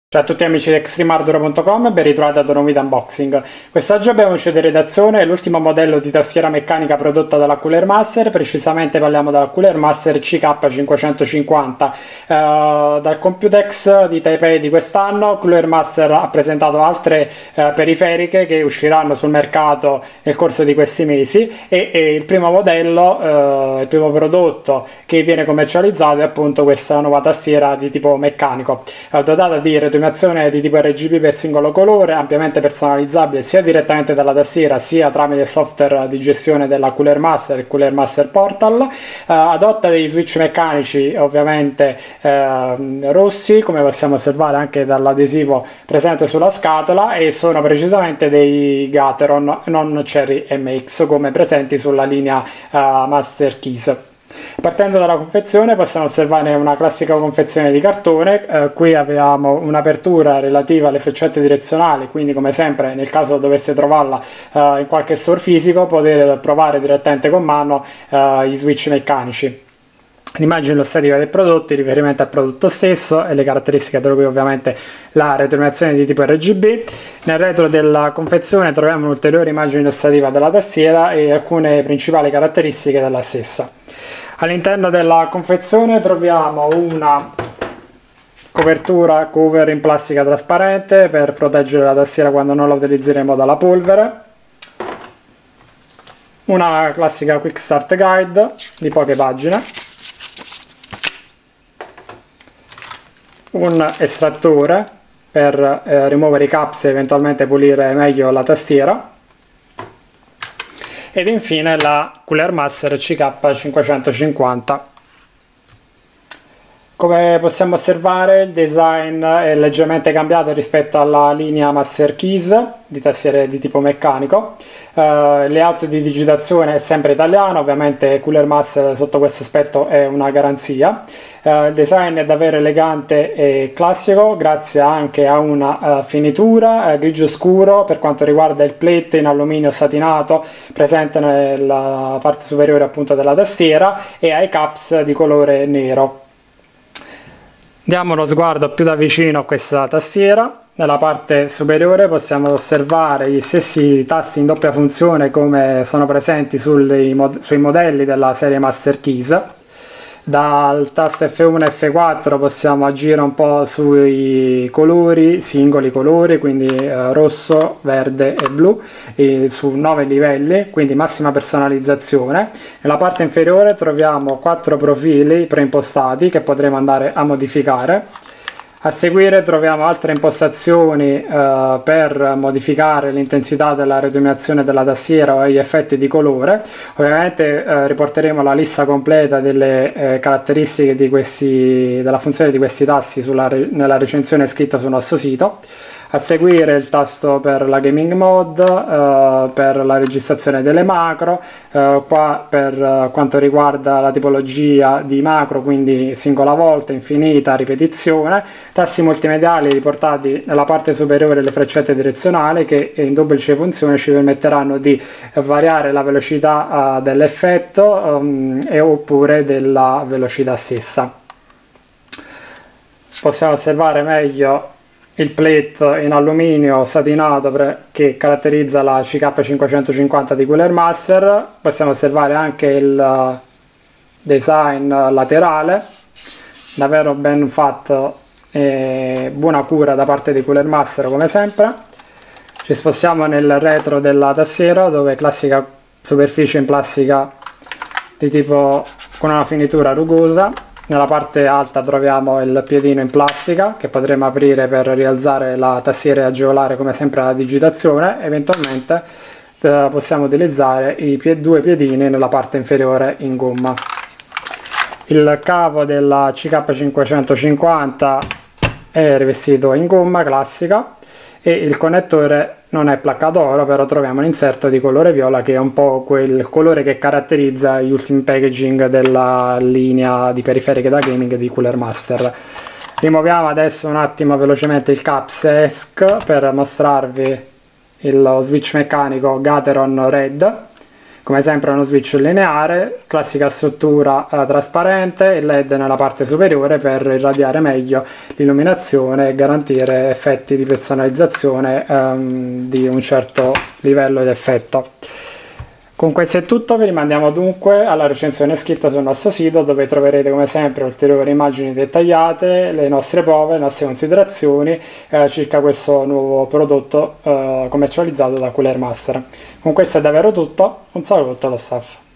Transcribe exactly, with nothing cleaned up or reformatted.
Ciao a tutti amici di extreme hardware punto com, ben ritrovati ad un nuovo video unboxing. Quest'oggi abbiamo in uscita in redazione l'ultimo modello di tastiera meccanica prodotta dalla Cooler Master, precisamente parliamo della Cooler Master C K cinquecentocinquanta. Uh, dal Computex di Taipei di quest'anno, Cooler Master ha presentato altre uh, periferiche che usciranno sul mercato nel corso di questi mesi e, e il primo modello, uh, il primo prodotto che viene commercializzato è appunto questa nuova tastiera di tipo meccanico, uh, dotata di di tipo R G B per singolo colore, ampiamente personalizzabile sia direttamente dalla tastiera sia tramite il software di gestione della Cooler Master, il Cooler Master Portal. Uh, adotta dei switch meccanici ovviamente uh, rossi, come possiamo osservare anche dall'adesivo presente sulla scatola, e sono precisamente dei Gateron, non Cherry M X come presenti sulla linea uh, Master Keys. Partendo dalla confezione possiamo osservare una classica confezione di cartone. Eh, qui abbiamo un'apertura relativa alle freccette direzionali, quindi come sempre nel caso dovesse trovarla eh, in qualche store fisico poter provare direttamente con mano eh, gli switch meccanici. L'immagine illustrativa del prodotto, il riferimento al prodotto stesso e le caratteristiche, tra cui ovviamente la retroilluminazione di tipo R G B. Nel retro della confezione troviamo un'ulteriore immagine illustrativa della tastiera e alcune principali caratteristiche della stessa. All'interno della confezione troviamo una copertura cover in plastica trasparente per proteggere la tastiera quando non la utilizzeremo dalla polvere, una classica Quick Start Guide di poche pagine, un estrattore per eh, rimuovere i caps e eventualmente pulire meglio la tastiera, ed infine la Cooler Master C K cinquecentocinquanta. Come possiamo osservare il design è leggermente cambiato rispetto alla linea Master Keys di tastiere di tipo meccanico. Uh, il layout di digitazione è sempre italiano, ovviamente Cooler Master sotto questo aspetto è una garanzia. Uh, il design è davvero elegante e classico, grazie anche a una uh, finitura uh, grigio scuro per quanto riguarda il plate in alluminio satinato presente nella parte superiore appunto della tastiera e ai caps di colore nero. Diamo uno sguardo più da vicino a questa tastiera. Nella parte superiore possiamo osservare gli stessi tasti in doppia funzione come sono presenti sui, mod sui modelli della serie Master Keys. Dal tasto F uno e F quattro possiamo agire un po' sui colori, singoli colori, quindi eh, rosso, verde e blu, e su nove livelli, quindi massima personalizzazione. Nella parte inferiore troviamo quattro profili preimpostati che potremo andare a modificare. A seguire troviamo altre impostazioni eh, per modificare l'intensità della retroilluminazione della tastiera o gli effetti di colore. Ovviamente eh, riporteremo la lista completa delle eh, caratteristiche di questi, della funzione di questi tasti sulla, nella recensione scritta sul nostro sito. A seguire il tasto per la gaming mode, eh, per la registrazione delle macro, eh, qua per eh, quanto riguarda la tipologia di macro, quindi singola volta, infinita, ripetizione, tasti multimediali riportati nella parte superiore delle freccette direzionali che in duplice funzione ci permetteranno di variare la velocità eh, dell'effetto um, e oppure della velocità stessa. Possiamo osservare meglio il plate in alluminio satinato che caratterizza la C K cinquecentocinquanta di Cooler Master. Possiamo osservare anche il design laterale, davvero ben fatto e buona cura da parte di Cooler Master come sempre. Ci spostiamo nel retro della tastiera, dove classica superficie in plastica di tipo con una finitura rugosa. Nella parte alta troviamo il piedino in plastica che potremo aprire per rialzare la tastiera e agevolare come sempre la digitazione. Eventualmente eh, possiamo utilizzare i pie due piedini nella parte inferiore in gomma. Il cavo della C K cinquecentocinquanta è rivestito in gomma classica e il connettore non è placcato oro, però troviamo un inserto di colore viola che è un po' quel colore che caratterizza gli ultimi packaging della linea di periferiche da gaming di Cooler Master. Rimuoviamo adesso un attimo velocemente il caps E S C per mostrarvi il switch meccanico Gateron Red. come sempre uno switch lineare, classica struttura eh, trasparente, il L E D nella parte superiore per irradiare meglio l'illuminazione e garantire effetti di personalizzazione ehm, di un certo livello ed effetto. Con questo è tutto, vi rimandiamo dunque alla recensione scritta sul nostro sito, dove troverete come sempre ulteriori immagini dettagliate, le nostre prove, le nostre considerazioni eh, circa questo nuovo prodotto eh, commercializzato da Cooler Master. Con questo è davvero tutto, un saluto allo staff.